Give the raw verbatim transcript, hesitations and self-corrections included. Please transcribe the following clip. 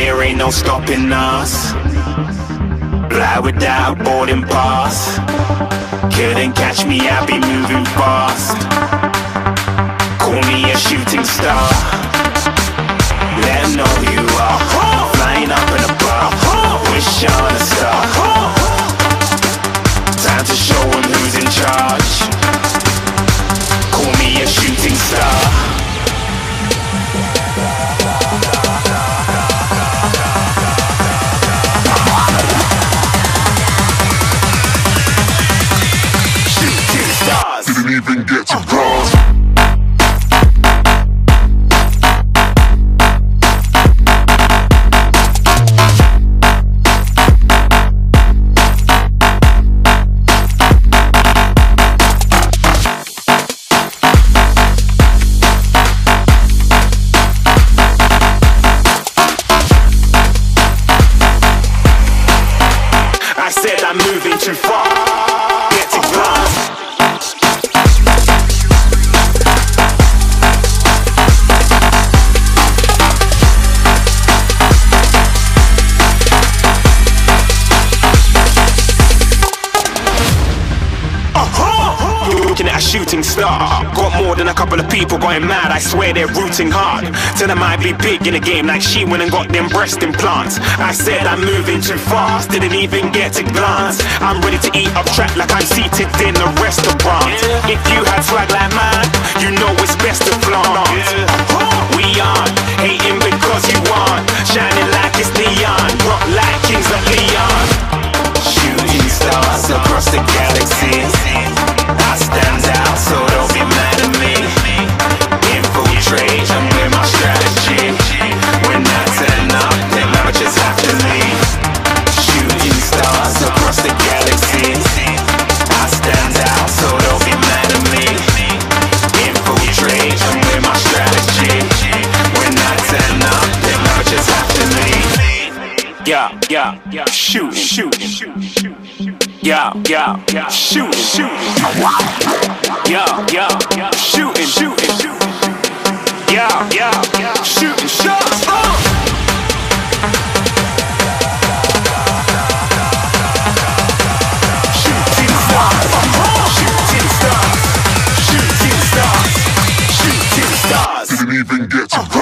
there ain't no stopping us. Fly without boarding pass. Couldn't catch me, I'll be moving fast. Call me a shooting star. Let 'em know who you are. Flying up in a bar. Wish on a star. Time to show 'em who's in charge. Call me a shooting star. Didn't even get to cross. I said I'm moving too far. Get to glass. Looking at a shooting star. Got more than a couple of people going mad, I swear they're rooting hard. Tell them I'd be big in the game like she went and got them breast implants. I said I'm moving too fast, didn't even get a glance. I'm ready to eat up track like I'm seated in a restaurant. If you had swag like mine, you know it's best to flaunt. We aren't hating because you aren't shining like it's neon, rock like Kings of Leon. Shooting stars across the galaxy. I stand out, so don't be mad at me. Infiltrate, I'm with my strategy. When I turn up, then I just have to leave. Shooting stars across the galaxy. I stand out, so don't be mad at me. Infiltrate, I'm with my strategy. When I turn up, then I just have to leave. Yeah, yeah, yeah, shooting, shooting, shooting. Yeah, yeah, yeah, shooting, shooting. Yeah, yeah, yeah, shooting, shooting, shooting. Yeah, yeah, yeah, shooting shots. Oh! Shooting stars, shooting stars, shooting stars, shooting stars. Didn't even get to cross.